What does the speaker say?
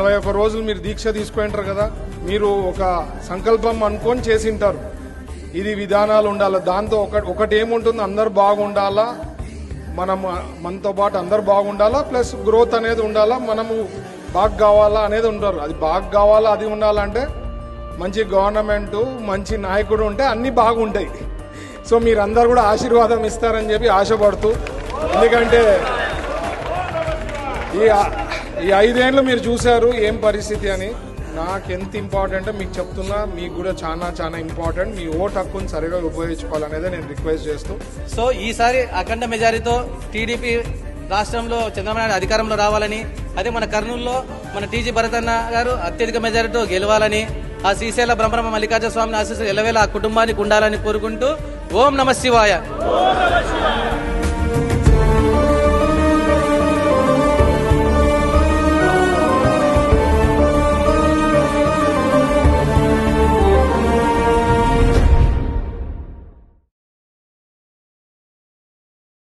121 రోజులు మీరు దీక్ష తీసుకుంటారు కదా, మీరు ఒక సంకల్పం అనుకొని చేసింటారు. ఇది విధానాలు ఉండాలి. దాంతో ఒకటి ఏముంటుంది, అందరు బాగుండాలా, మనతో పాటు అందరు బాగుండాలా, ప్లస్ గ్రోత్ అనేది ఉండాలా, మనము బాగా కావాలా అనేది ఉంటారు. అది బాగా కావాలా, అది ఉండాలంటే మంచి గవర్నమెంట్, మంచి నాయకుడు ఉంటే అన్ని బాగుంటాయి. సో మీరందరూ కూడా ఆశీర్వాదం ఇస్తారని చెప్పి ఆశపడుతూ, ఎందుకంటే ఈ 5 ఏళ్ళు మీరు చూశారు ఏం పరిస్థితి అని. నాకు ఎంత ఇంపార్టెంట్ మీకు చెప్తున్నా, మీకు కూడా చాలా చాలా ఇంపార్టెంట్. మీ ఓటు హక్కును సరిగా ఉపయోగించుకోవాలనేది నేను రిక్వెస్ట్ చేస్తూ, సో ఈసారి అఖండ మెజారిటీతో టీడీపీ రాష్ట్రంలో చంద్రబాబు నాయుడు అధికారంలో రావాలని, అదే మన కర్నూలులో మన టీజీ భరతన్న గారు అత్యధిక మెజారిటీతో గెలవాలని, ఆ శ్రీశైల బ్రహ్మ మల్లికార్జున స్వామిని ఆశీస్సులు ఎల్లవేళ ఆ కుటుంబానికి ఉండాలని కోరుకుంటూ ఓం నమ శివాయ.